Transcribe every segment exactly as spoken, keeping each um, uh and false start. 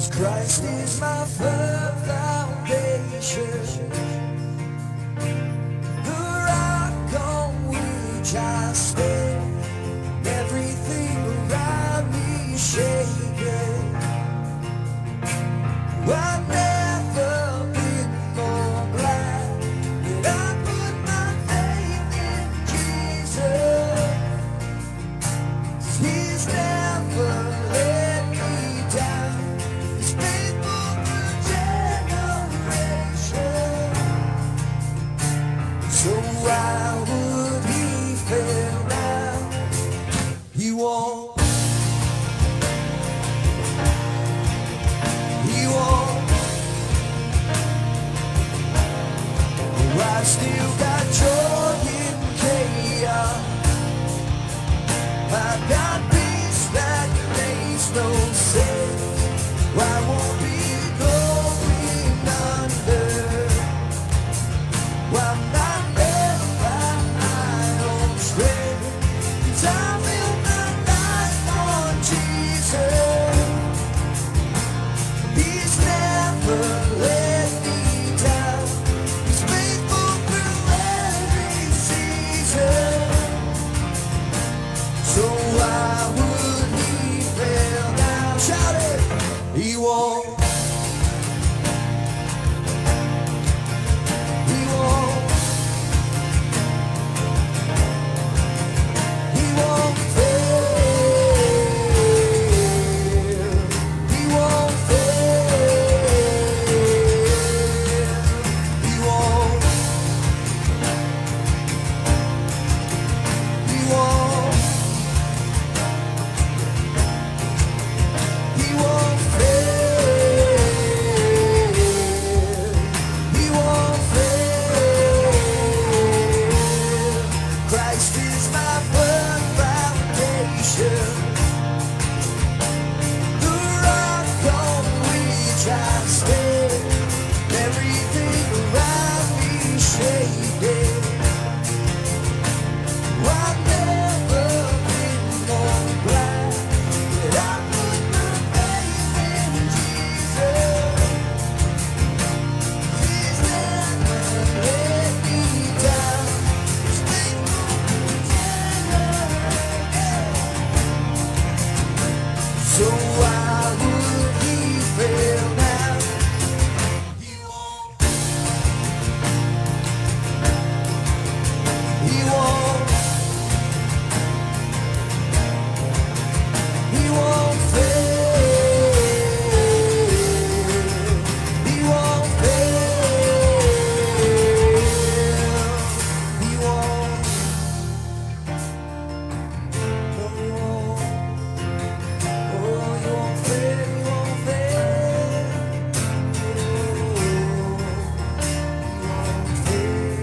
Christ is my firm foundation, the rock on which I stand. Everything around me is shaking. I've never been more glad that I put my faith in Jesus. He's never let me down. He's faithful through generations. So why would he fail now? He won't. He won't. I've still got joy in chaos. I've got peace that makes no sense. I won't be going under. I'm not led by my own strength. 'Cause I built my life on Jesus. He's never let me down. He's faithful through every season. So why would he fail now? Shout it! He won't. He won't. He won't fail. He won't fail. He won't. He won't. He won't fail. He won't fail. Christ is my firm foundation, the rock on which I stand. Everything around me shaking. I've never been more glad that I put my faith in Jesus. He's never let me down. He's faithful through generations. So why would he fail now? He won't. He won't. He won't fail. He won't fail. He won't. No, he won't. Oh, he won't fail. He won't fail. Oh, he won't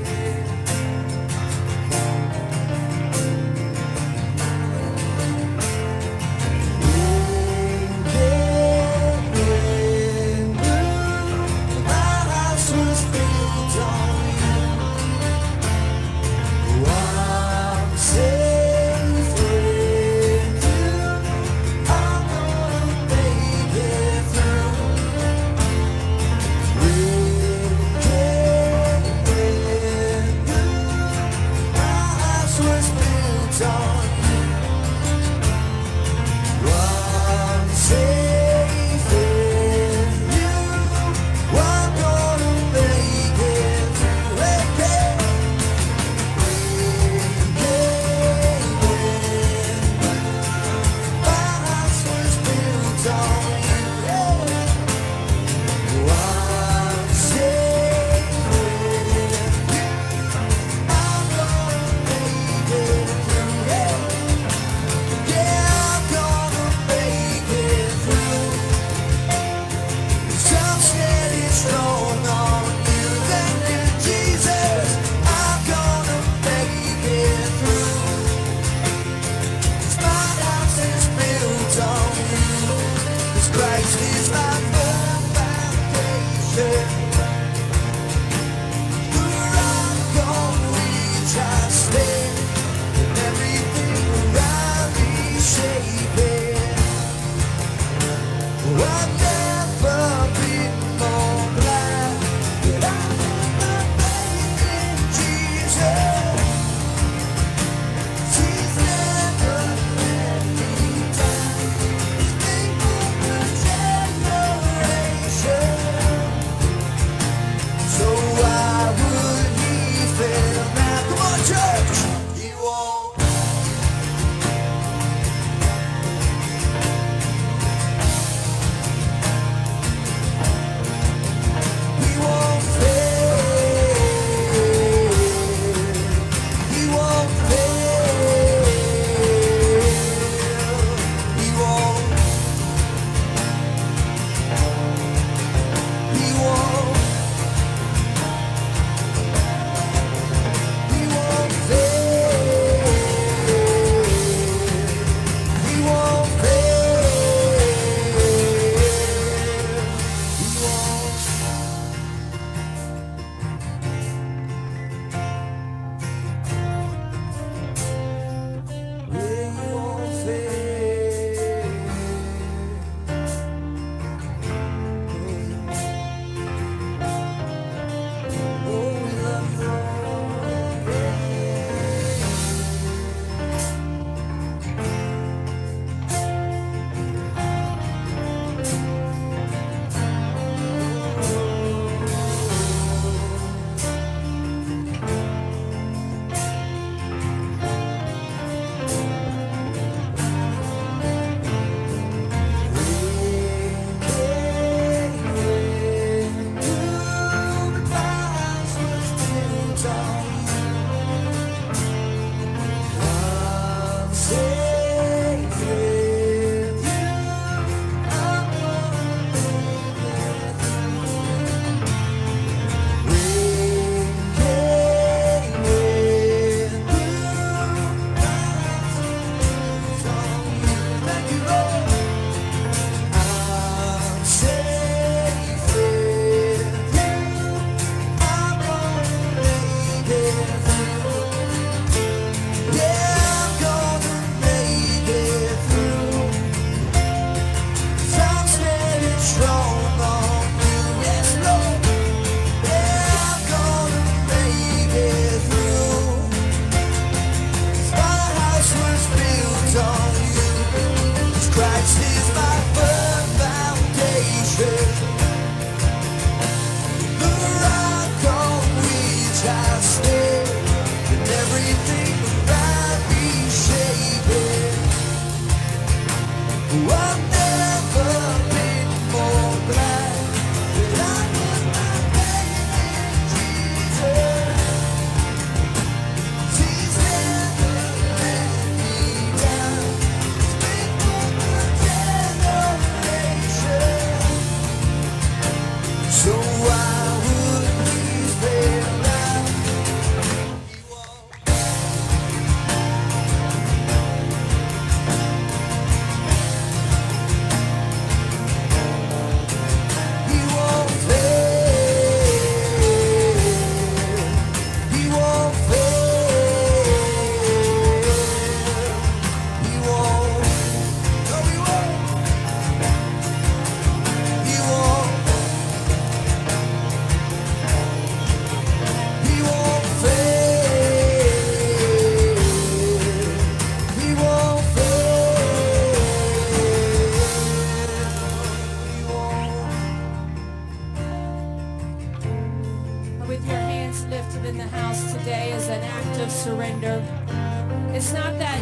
I've never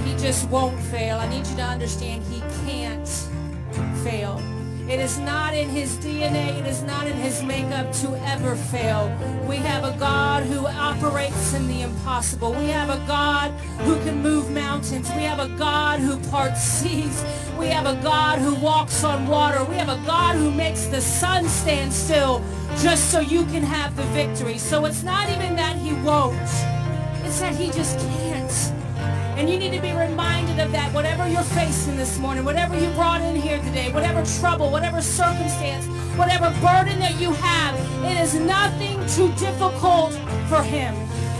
he just won't fail. I need you to understand he can't fail. It is not in his D N A. It is not in his makeup to ever fail. We have a God who operates in the impossible. We have a God who can move mountains. We have a God who parts seas. We have a God who walks on water. We have a God who makes the sun stand still just so you can have the victory. So it's not even that he won't. It's that he just can't. And you need to be reminded of that, whatever you're facing this morning, whatever you brought in here today, whatever trouble, whatever circumstance, whatever burden that you have, it is nothing too difficult for him.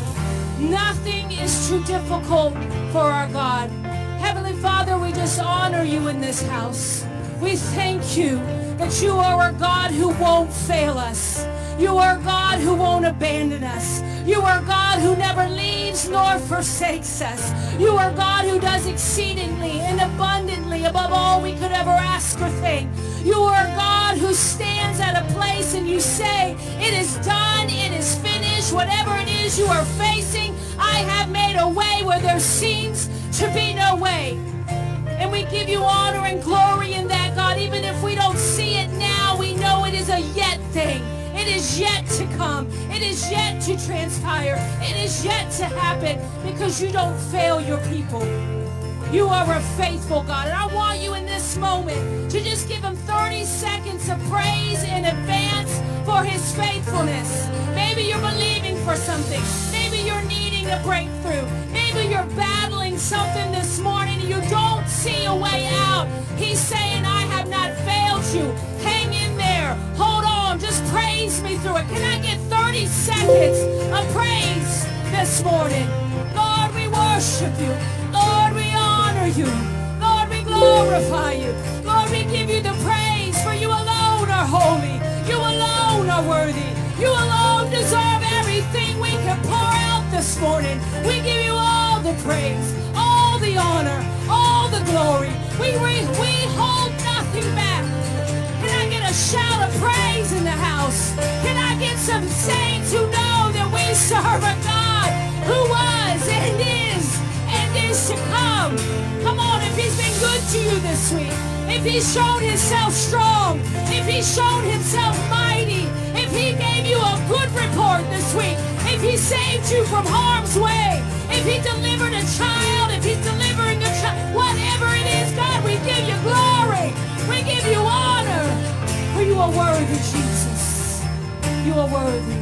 Nothing is too difficult for our God. Heavenly Father, we just honor you in this house. We thank you that you are a God who won't fail us. You are God who won't abandon us. You are God who never leaves nor forsakes us. You are God who does exceedingly and abundantly above all we could ever ask or think. You are God who stands at a place and you say, it is done, it is finished. Whatever it is you are facing, I have made a way where there seems to be no way. And we give you honor and glory in that, God. Even if we don't see it now, we know it is a yet thing. It is yet to come. It is yet to transpire. It is yet to happen because you don't fail your people. You are a faithful God. And I want you in this moment to just give him thirty seconds of praise in advance for his faithfulness. Maybe you're believing for something. Maybe you're needing a breakthrough. Maybe you're battling something this morning and you don't see a way out. He's saying, I have not failed you. Hang in there. Hold on. Just praise me through it. Can I get thirty seconds of praise this morning? Lord, we worship you. Lord, we honor you. Lord, we glorify you. Lord, we give you the praise, for you alone are holy. You alone are worthy. You alone deserve everything we can pour out this morning. We give you all the praise, all the honor, all the glory. We, we, we hold nothing back. Can I get a shout of praise in the house? Can I get some saints who know that we serve a God who was and is and is to come? Come on, if he's been good to you this week, if he's shown himself strong, if he's shown himself mighty, if he gave you a good report this week, if he saved you from harm's way, if he delivered a child, if he's delivering a child, whatever it is, God, we give you glory. We give you honor. For you are worthy, Jesus. You are worthy.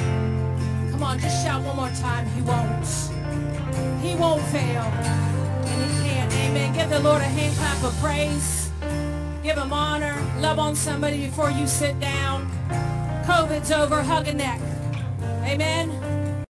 Come on, just shout one more time. He won't. He won't fail. And he can't. Amen. Give the Lord a hand clap of praise. Give him honor. Love on somebody before you sit down. COVID's over. Hug a neck. Amen.